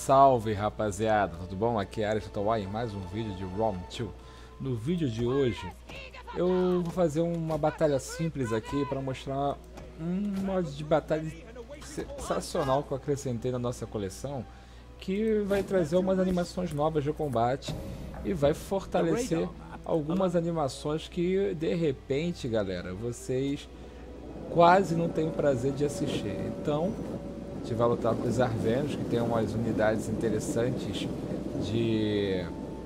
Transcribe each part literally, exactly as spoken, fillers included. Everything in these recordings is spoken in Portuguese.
Salve rapaziada, tudo bom? Aqui é Ares Totowai em mais um vídeo de Rome dois. No vídeo de hoje eu vou fazer uma batalha simples aqui para mostrar um modo de batalha sensacional que eu acrescentei na nossa coleção, que vai trazer umas animações novas de combate e vai fortalecer algumas animações que de repente, galera, vocês quase não têm o prazer de assistir. Então a gente vai lutar com os Arvenos, que tem umas unidades interessantes de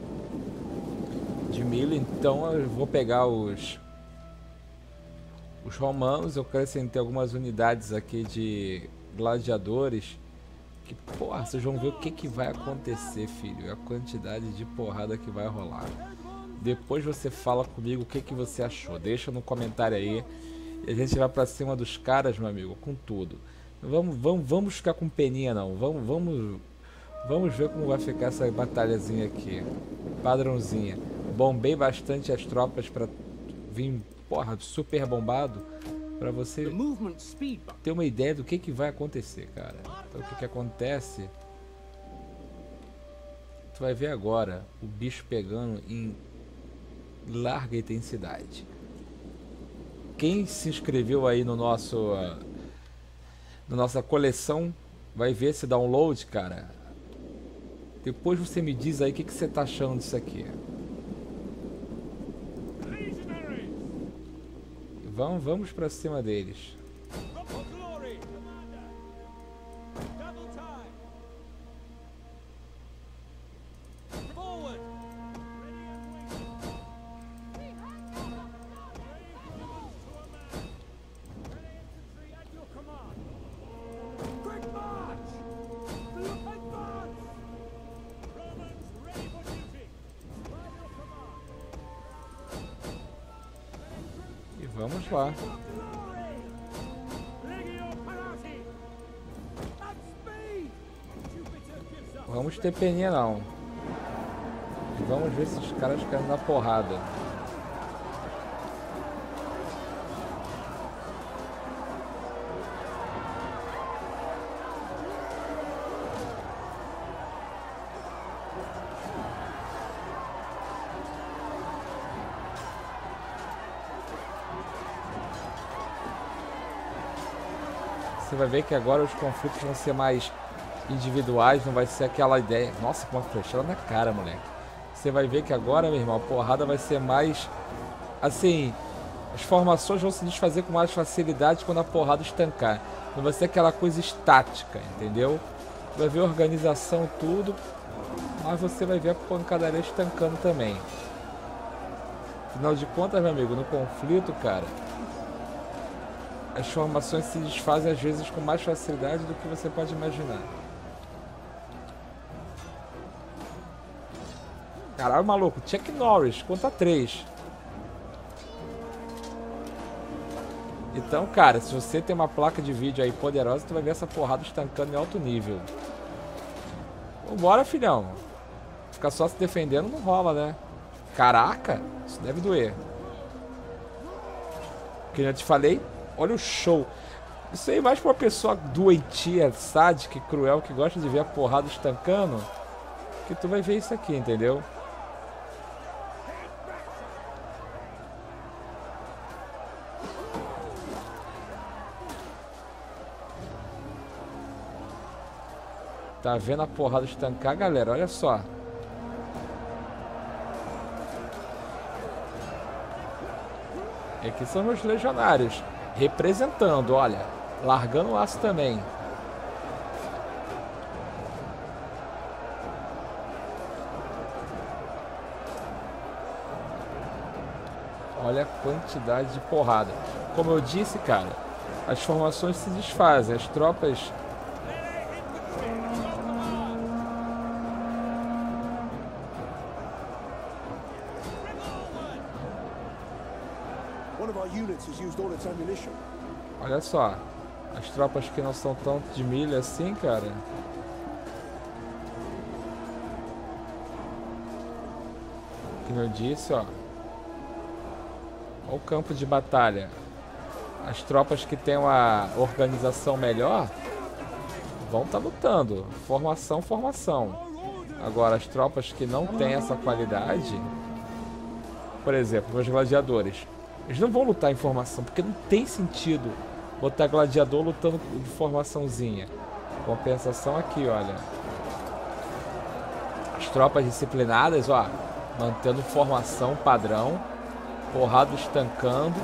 de milho. Então eu vou pegar os os romanos. Eu acrescentei algumas unidades aqui de gladiadores que, porra, vocês vão ver o que que vai acontecer, filho, a quantidade de porrada que vai rolar. Depois você fala comigo o que que você achou, deixa no comentário aí e a gente vai pra cima dos caras, meu amigo, com tudo. Vamos, vamos, vamos ficar com peninha não, vamos, vamos, vamos ver como vai ficar essa batalhazinha aqui, padrãozinha. Bombei bastante as tropas pra vir, porra, super bombado, pra você ter uma ideia do que que vai acontecer, cara. Então o que que acontece, tu vai ver agora o bicho pegando em larga intensidade. Quem se inscreveu aí no nosso uh, na nossa coleção vai ver esse download, cara. Depois você me diz aí o que que você tá achando disso aqui. Vamos, vamos pra cima deles. Vamos lá. Vamos ter peninha não. Vamos ver se os caras caem na porrada. Você vai ver que agora os conflitos vão ser mais individuais, não vai ser aquela ideia. Nossa, com uma flechada na cara, moleque. Você vai ver que agora, meu irmão, a porrada vai ser mais assim, as formações vão se desfazer com mais facilidade quando a porrada estancar. Não vai ser aquela coisa estática, entendeu? Vai ver a organização, tudo, mas você vai ver a pancadaria estancando também. Afinal de contas, meu amigo, no conflito, cara, as formações se desfazem às vezes com mais facilidade do que você pode imaginar. Caralho, maluco, Chuck Norris, conta três. Então, cara, se você tem uma placa de vídeo aí poderosa, tu vai ver essa porrada estancando em alto nível. Vambora, filhão. Ficar só se defendendo não rola, né? Caraca, isso deve doer. Que eu te falei. Olha o show. Isso aí mais pra uma pessoa doentia, sádica e cruel, que gosta de ver a porrada estancando, que tu vai ver isso aqui, entendeu? Tá vendo a porrada estancar, galera? Olha só. E aqui são meus legionários representando, olha, largando o aço também. Olha a quantidade de porrada. Como eu disse, cara, as formações se desfazem, as tropas... Olha só, as tropas que não são tanto de milha assim, cara. Como eu disse, ó. Olha o campo de batalha. As tropas que têm uma organização melhor vão estar lutando. Formação, formação. Agora, as tropas que não têm essa qualidade, por exemplo, os gladiadores, eles não vão lutar em formação, porque não tem sentido botar gladiador lutando de formaçãozinha. Compensação aqui, olha. As tropas disciplinadas, ó, mantendo formação padrão, porrada estancando.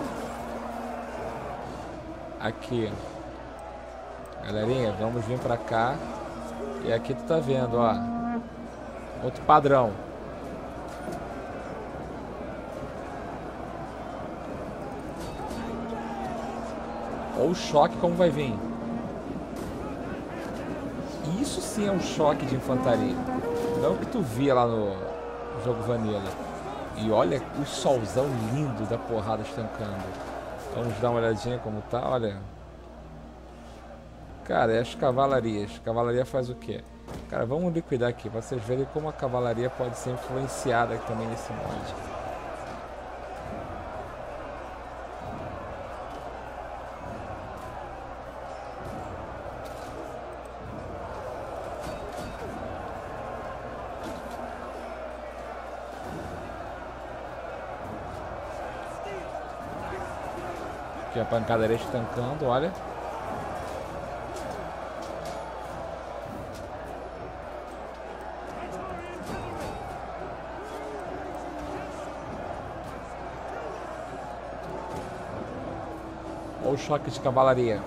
Aqui, galerinha, vamos vir pra cá. E aqui tu tá vendo, ó, outro padrão. Ou o choque como vai vir. Isso sim é um choque de infantaria. Não o que tu via lá no jogo Vanilla. E olha o solzão lindo da porrada estancando. Vamos dar uma olhadinha como tá, olha. Cara, é as cavalarias. Cavalaria faz o quê? Cara, vamos liquidar aqui, pra vocês verem como a cavalaria pode ser influenciada também nesse mod. Aqui a pancadaria estancando, olha. Olha o choque de cavalaria.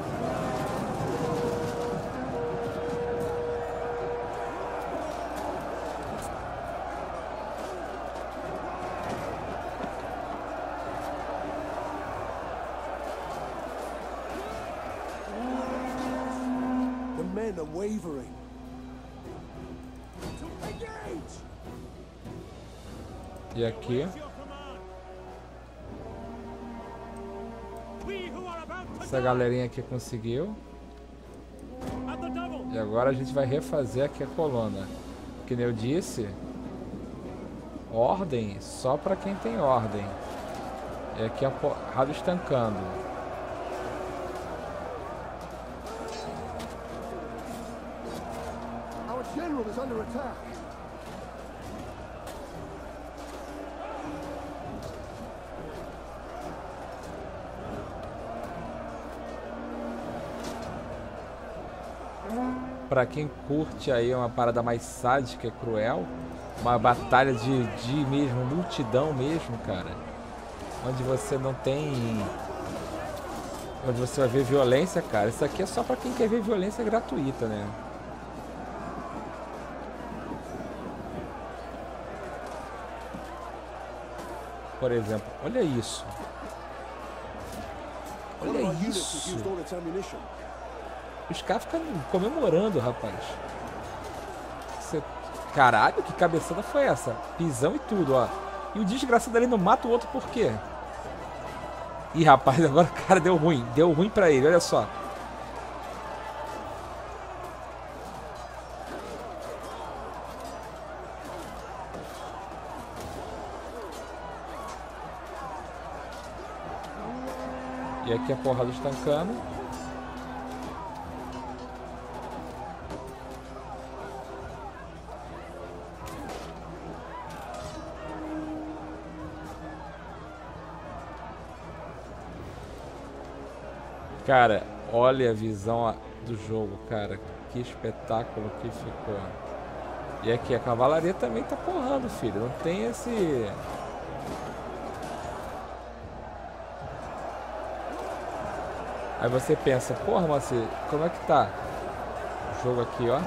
E aqui essa galerinha aqui conseguiu. E agora a gente vai refazer aqui a coluna. Que nem eu disse, ordem só para quem tem ordem. E aqui a porrada estancando. Our general is under attack. Pra quem curte aí uma parada mais sádica e cruel, uma batalha de, de mesmo, multidão mesmo, cara, onde você não tem, onde você vai ver violência, cara, isso aqui é só pra quem quer ver violência gratuita, né? Por exemplo, olha isso. Olha isso. Os caras ficam comemorando, rapaz. Você... Caralho, que cabeçada foi essa? Pisão e tudo, ó. E o desgraçado ali não mata o outro por quê? Ih, rapaz, agora o cara deu ruim. Deu ruim pra ele, olha só. E aqui a porrada estancando. Cara, olha a visão do jogo, cara. Que espetáculo que ficou. E aqui a cavalaria também tá porrando, filho. Não tem esse... Aí você pensa, porra, Maci, como é que tá o jogo aqui, ó?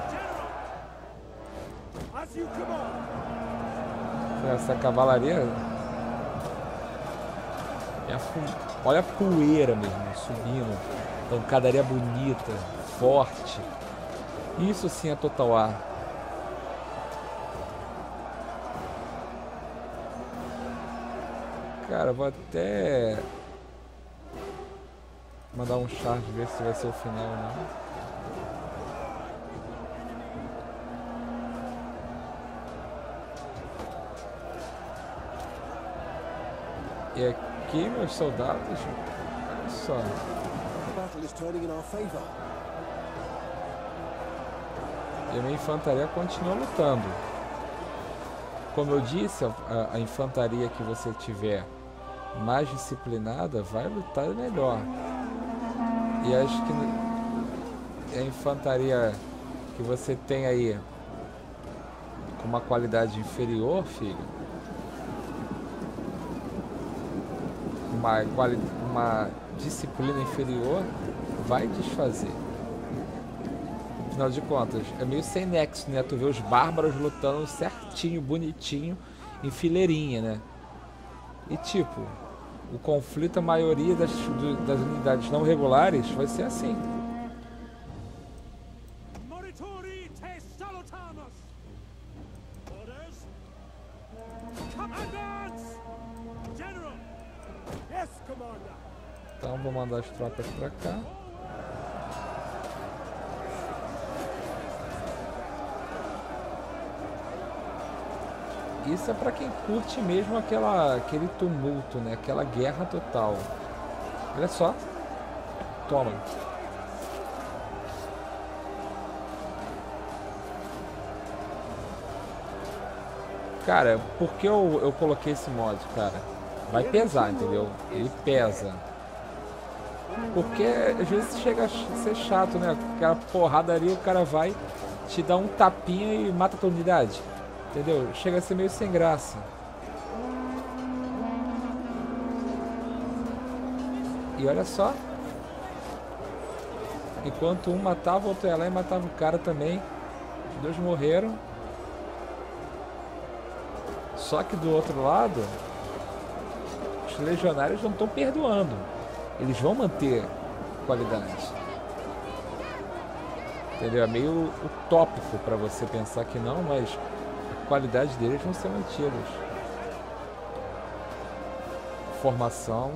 Essa cavalaria... É a fu... Olha a poeira mesmo, subindo. Pancadaria bonita, forte. Isso sim é Total A. Cara, vou até mandar um charge, ver se vai ser o final ou não. E aqui, meus soldados, olha só. E a minha infantaria continua lutando. Como eu disse, a, a infantaria que você tiver mais disciplinada vai lutar melhor. E acho que a infantaria que você tem aí com uma qualidade inferior, filho, uma, quali uma disciplina inferior, vai desfazer. Afinal de contas, é meio sem nexo, né? Tu vê os bárbaros lutando certinho, bonitinho, em fileirinha, né? E tipo, o conflito, a maioria das, do, das unidades não regulares vai ser assim. Então vou mandar as tropas pra cá. Isso é pra quem curte mesmo aquela, aquele tumulto, né? Aquela guerra total. Olha só. Toma. Cara, por que eu, eu coloquei esse mod, cara? Vai pesar, entendeu? Ele pesa. Porque às vezes chega a ser chato, né? Aquela porradaria, o cara vai, te dá um tapinha e mata a tua unidade. Entendeu? Chega a ser meio sem graça. E olha só. Enquanto um matava, o outro ia lá e matava o cara também. Os dois morreram. Só que do outro lado, os legionários não estão perdoando. Eles vão manter qualidade. Entendeu? É meio utópico para você pensar que não, mas a qualidade deles vão ser mantidas. Formação.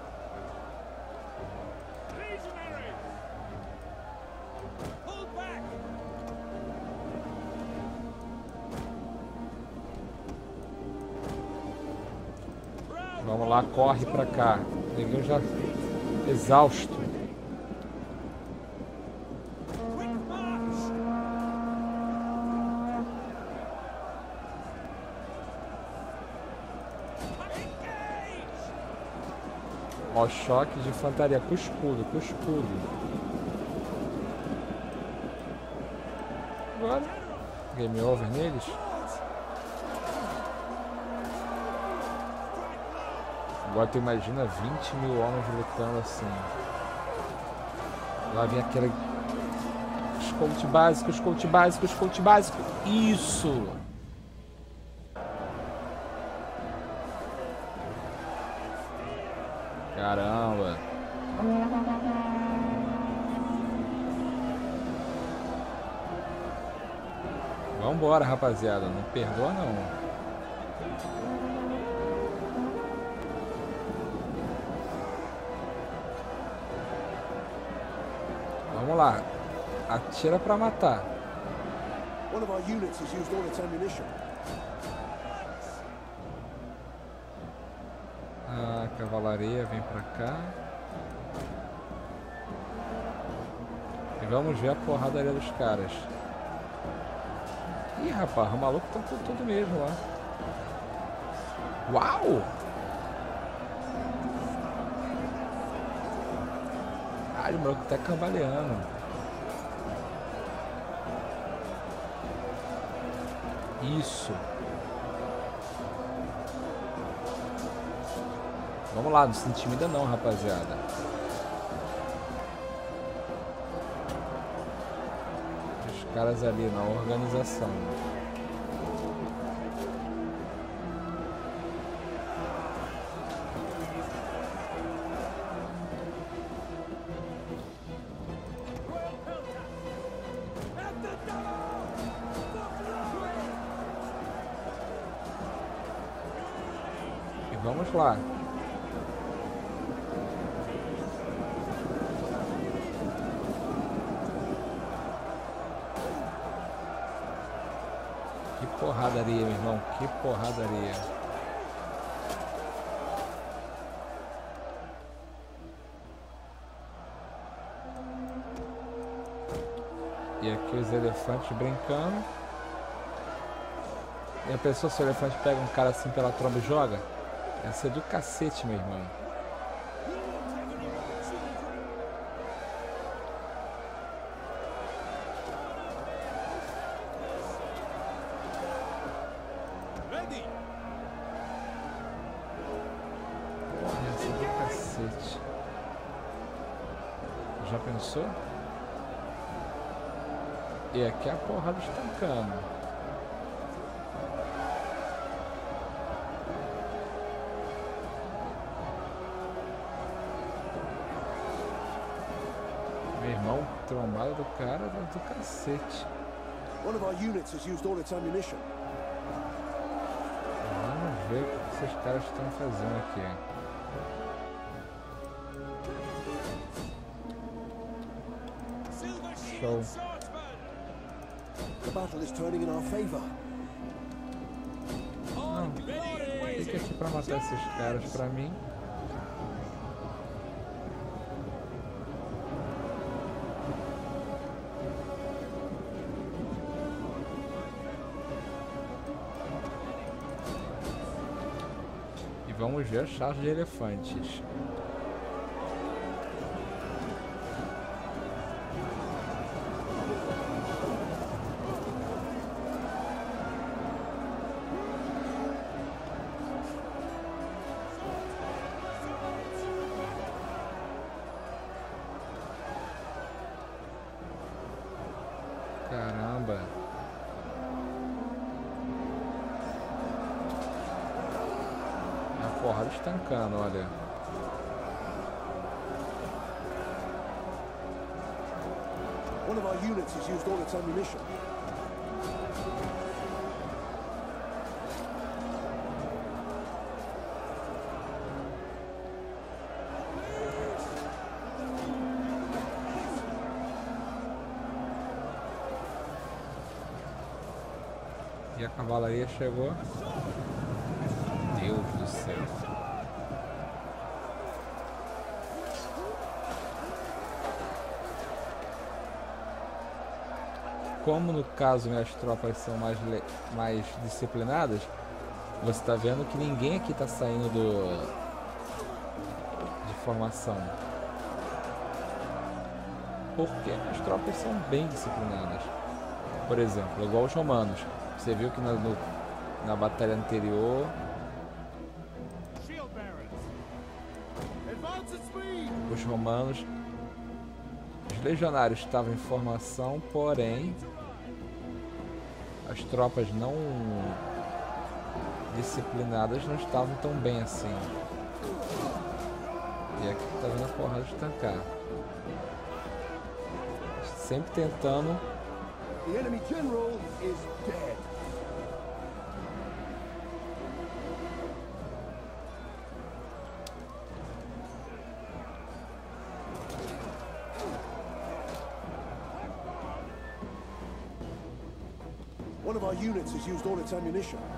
Vamos lá, corre pra cá. Neguinho já exausto. Ó, choque de infantaria com escudo, com escudo. Agora, game over neles. Agora tu imagina vinte mil homens lutando assim. Lá vem aquele escoute básico, escoute básico, escoute básico. Isso! Caramba! Vambora, rapaziada. Não perdoa, não. Vamos lá. Atira pra matar. One of our units has used all its ammunition. A cavalaria vem pra cá. E vamos ver a porradaria dos caras. Ih, rapaz, o maluco tá com tudo mesmo lá. Uau! Caralho, o maluco tá cambaleando. Isso. Vamos lá, não se intimida não, rapaziada. Os caras ali na organização. E vamos lá. Que porradaria, meu irmão. Que porradaria. E aqui os elefantes brincando. E a pessoa, se o elefante pega um cara assim pela tromba e joga, ia ser do cacete, meu irmão. Porra, ia ser do cacete. Já pensou? E aqui a porrada estancando. Meu irmão, trombada do cara do cacete. One of our units has used all its ammunition. Vamos ver o que esses caras estão fazendo aqui. Show. The battle is turning in our favor. Não, fica aqui pra matar esses caras pra mim. E vamos ver a charge de elefantes. Caramba. A porrada estancando, olha. One of our units has used all its ammunition. E a cavalaria chegou. Deus do céu. Como no caso minhas tropas são mais, mais disciplinadas, você está vendo que ninguém aqui está saindo do, de formação. Porque as tropas são bem disciplinadas. Por exemplo, igual os romanos. Você viu que na, no, na batalha anterior os romanos, os legionários estavam em formação, porém as tropas não disciplinadas não estavam tão bem assim. E aqui tá vendo a porrada de tancar. Sempre tentando. The enemy general is dead. One of our units has used all its ammunition.